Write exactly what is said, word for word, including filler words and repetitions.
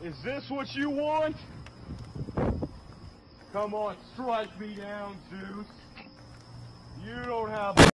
Is this what you want? Come on, strike me down, Zeus. You don't have